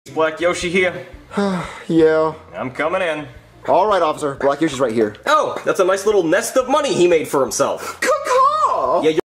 Black Yoshi here? Yeah. I'm coming in. Alright, officer. Black Yoshi's right here. Oh, that's a nice little nest of money he made for himself. Caw-caw! Yeah,